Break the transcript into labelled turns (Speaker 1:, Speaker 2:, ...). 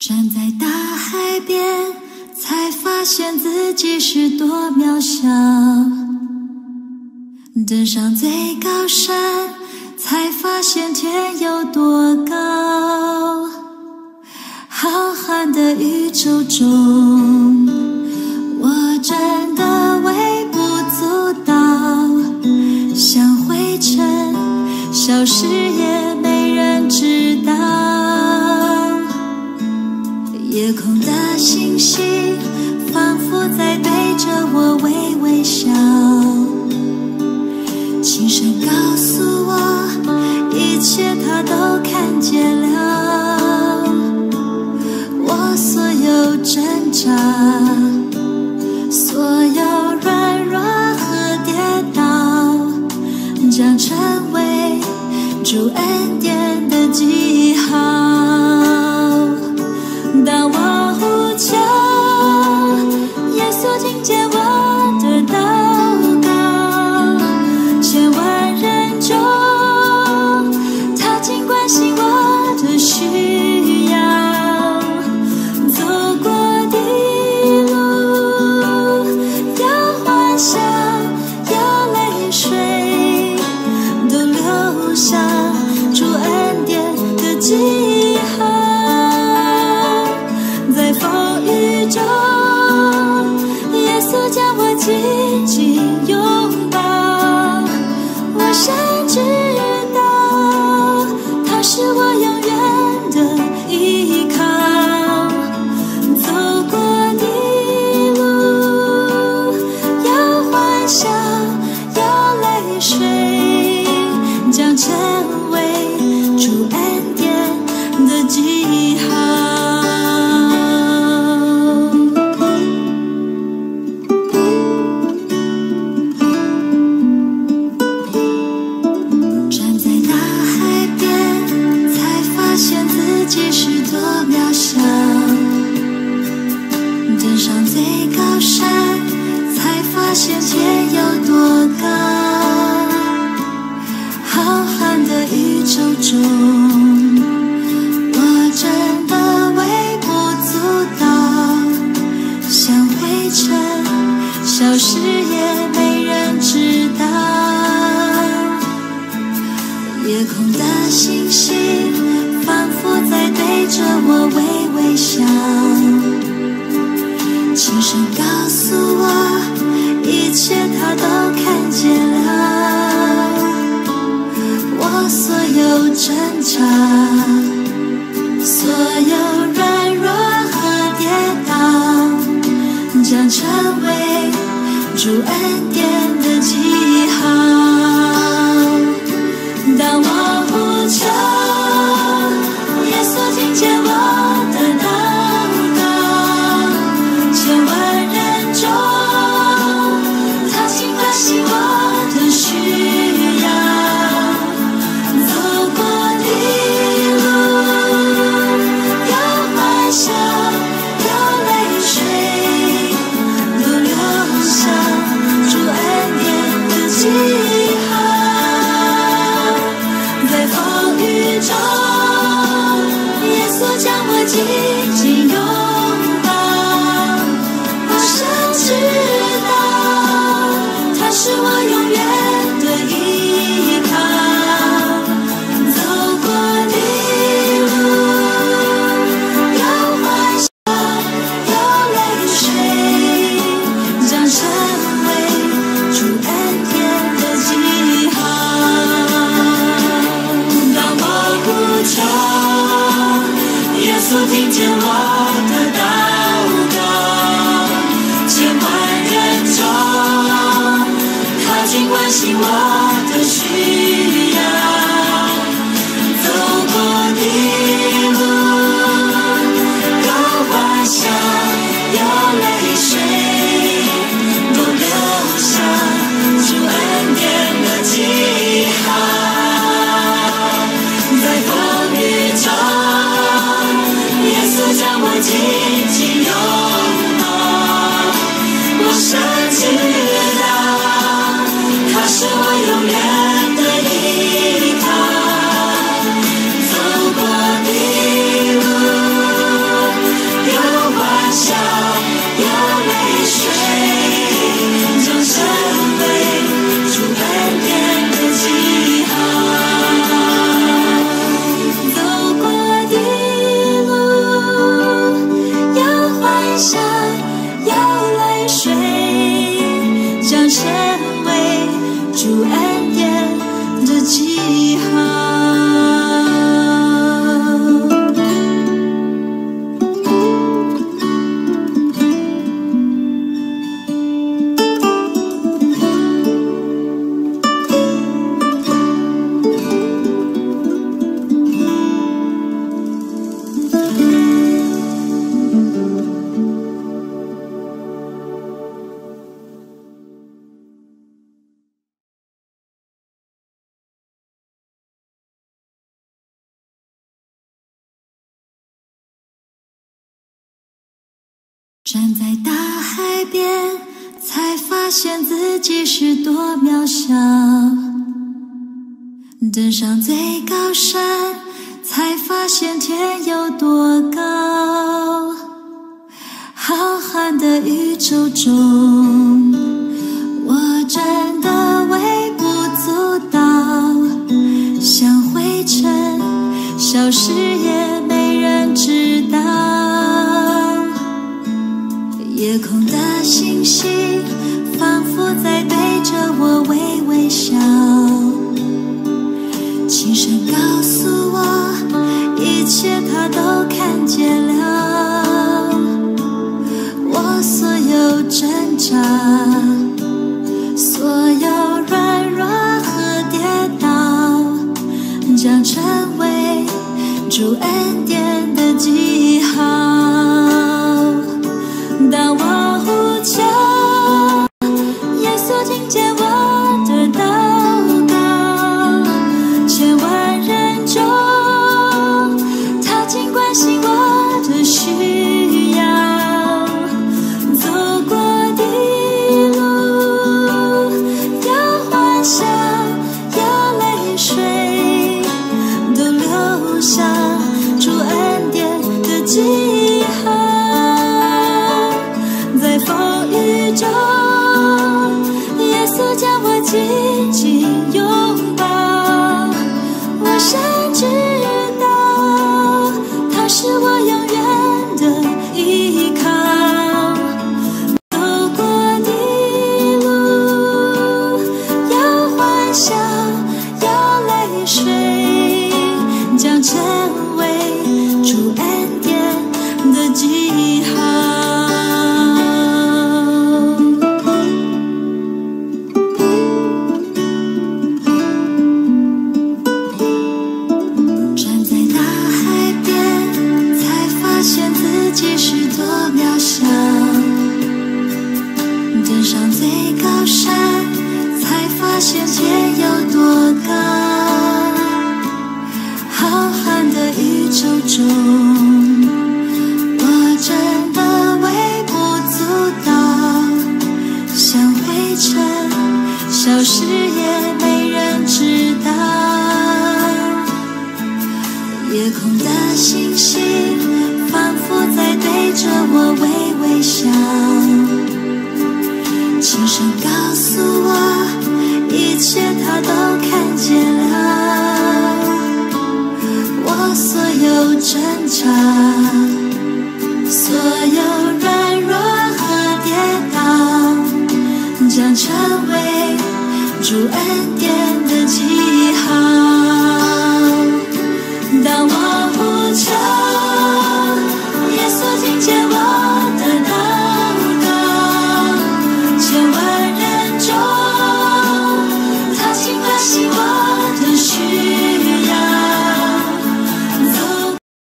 Speaker 1: 站在大海边，才发现自己是多渺小。登上最高山，才发现天有多高。浩瀚的宇宙中，我真的微不足道，像灰尘，消失也没人知道。夜空的星星仿佛在对着我微微笑，轻声告诉我，一切他都看见了。我所有挣扎，所有软弱和跌倒，将成为主恩典的记号。当我呼求，耶稣听见我的祷告，千万人中，他尽关心我的需要。走过的路，有欢笑，有泪水，都留下主恩典的记号。在风雨中，耶稣将我紧紧拥抱，我深知道他是我永远的依靠。走过的路，有欢笑，有泪水，将成为主恩典的记号。登上最高山，才发现天有多高。浩瀚的宇宙中，我真的微不足道，像灰尘，消失也没人知道。夜空的星星仿佛在对着我微微笑，轻声告诉我，一切他都看见了。我所有挣扎，所有软弱和跌倒，将成为主恩典的记号。当我呼求，耶稣听见我的祷告，千万人中，他尽关心我的需要。走过的路，有欢笑，有泪水，都留下主恩典的记号。在风雨中，耶稣将我紧紧拥抱，我深知道他是我永远的依靠。走过的路，有欢笑，有泪水，将成为主恩典的记号。当我呼求，耶稣听见我的祷告，千万人中，他尽关心我的需要。走过的路，有欢笑，有泪水，都留下主恩典的记号。在风雨中，耶稣将我紧紧拥抱，我深知道他是我永远的依靠。走过的路， 站在大海边，才发现自己是多渺小；登上最高山，才发现天有多高。浩瀚的宇宙中，我真的微不足道，像灰尘，消失也没人知道。夜空的星星仿佛在对着我微微笑，轻声告诉我，一切它都看见了。我所有挣扎，所有软弱和跌倒，将成为主恩典的记号。当我呼求，耶稣听见我的祷告，千万人中，他尽关心我的需要。走过的路，有欢笑，有泪水，都留下主恩典的记号。在风雨中，耶稣将我紧紧拥抱，我深知道他是我永远的依靠。走过的路，有欢笑，有泪水，将成为主恩典的记号。登上最高山，才发现天有多高。浩瀚的宇宙中，我真的微不足道，像灰尘，消失也没人知道。夜空的星星仿佛在对着我微微笑，轻声告诉我，一切他都看见了。我所有挣扎，所有软弱和跌倒，将成为主恩典的记号。